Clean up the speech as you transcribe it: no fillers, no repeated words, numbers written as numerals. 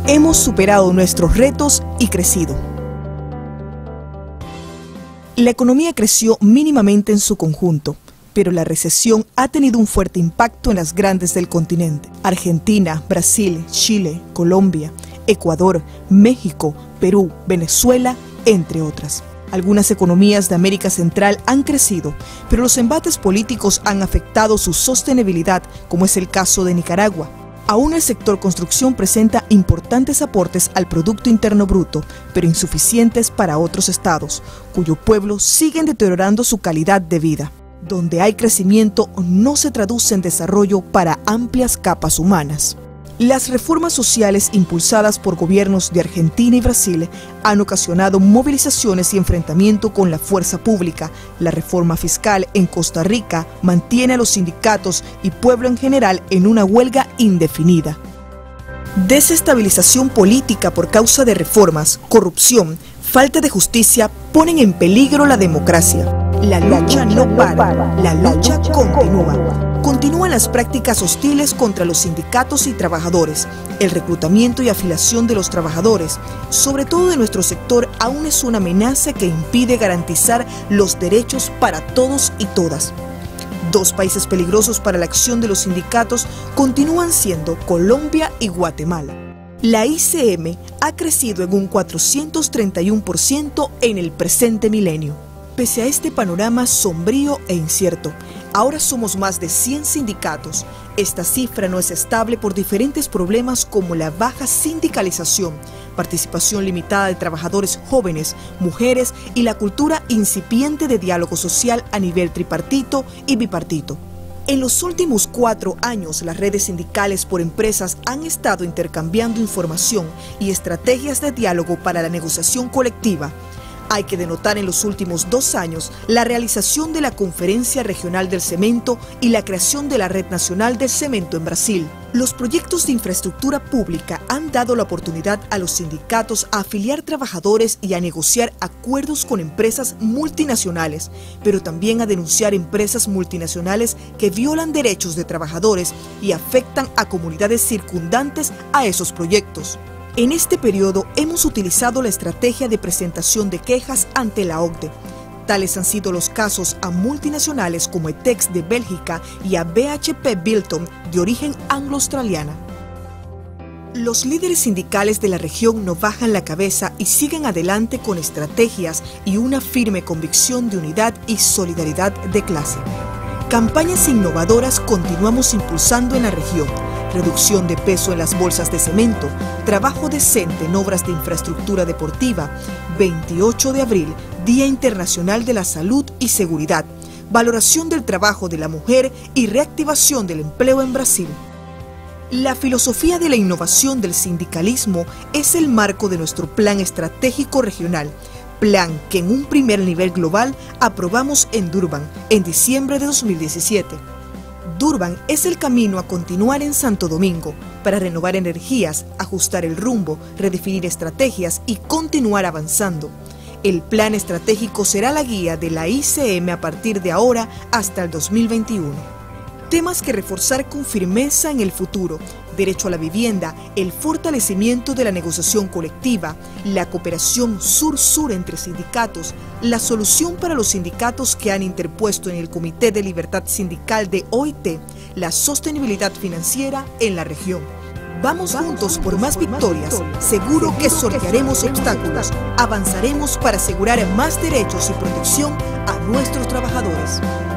Hemos superado nuestros retos y crecido. La economía creció mínimamente en su conjunto, pero la recesión ha tenido un fuerte impacto en las grandes del continente. Argentina, Brasil, Chile, Colombia, Ecuador, México, Perú, Venezuela, entre otras. Algunas economías de América Central han crecido, pero los embates políticos han afectado su sostenibilidad, como es el caso de Nicaragua. Aún el sector construcción presenta importantes aportes al Producto Interno Bruto, pero insuficientes para otros estados, cuyo pueblo siguen deteriorando su calidad de vida. Donde hay crecimiento no se traduce en desarrollo para amplias capas humanas. Las reformas sociales impulsadas por gobiernos de Argentina y Brasil han ocasionado movilizaciones y enfrentamiento con la fuerza pública. La reforma fiscal en Costa Rica mantiene a los sindicatos y pueblo en general en una huelga indefinida. Desestabilización política por causa de reformas, corrupción, falta de justicia ponen en peligro la democracia. La lucha no para, la lucha continúa. Continúan las prácticas hostiles contra los sindicatos y trabajadores. El reclutamiento y afiliación de los trabajadores, sobre todo de nuestro sector, aún es una amenaza que impide garantizar los derechos para todos y todas. Dos países peligrosos para la acción de los sindicatos continúan siendo Colombia y Guatemala. La ICM ha crecido en un 431% en el presente milenio. Pese a este panorama sombrío e incierto, ahora somos más de 100 sindicatos. Esta cifra no es estable por diferentes problemas como la baja sindicalización, participación limitada de trabajadores jóvenes, mujeres y la cultura incipiente de diálogo social a nivel tripartito y bipartito. En los últimos 4 años, las redes sindicales por empresas han estado intercambiando información y estrategias de diálogo para la negociación colectiva. Hay que denotar en los últimos 2 años la realización de la Conferencia Regional del Cemento y la creación de la Red Nacional del Cemento en Brasil. Los proyectos de infraestructura pública han dado la oportunidad a los sindicatos a afiliar trabajadores y a negociar acuerdos con empresas multinacionales, pero también a denunciar empresas multinacionales que violan derechos de trabajadores y afectan a comunidades circundantes a esos proyectos. En este periodo hemos utilizado la estrategia de presentación de quejas ante la OCDE. Tales han sido los casos a multinacionales como Etex de Bélgica y a BHP Billiton de origen anglo-australiana. Los líderes sindicales de la región no bajan la cabeza y siguen adelante con estrategias y una firme convicción de unidad y solidaridad de clase. Campañas innovadoras continuamos impulsando en la región. Reducción de peso en las bolsas de cemento, trabajo decente en obras de infraestructura deportiva, 28 de abril, Día Internacional de la Salud y Seguridad, valoración del trabajo de la mujer y reactivación del empleo en Brasil. La filosofía de la innovación del sindicalismo es el marco de nuestro plan estratégico regional, plan que en un primer nivel global aprobamos en Durban en diciembre de 2017. Durban es el camino a continuar en Santo Domingo para renovar energías, ajustar el rumbo, redefinir estrategias y continuar avanzando. El plan estratégico será la guía de la ICM a partir de ahora hasta el 2021. Temas que reforzar con firmeza en el futuro: derecho a la vivienda, el fortalecimiento de la negociación colectiva, la cooperación sur-sur entre sindicatos, la solución para los sindicatos que han interpuesto en el Comité de Libertad Sindical de OIT, la sostenibilidad financiera en la región. Vamos juntos por más victorias, seguro que sortearemos obstáculos, avanzaremos para asegurar más derechos y protección a nuestros trabajadores.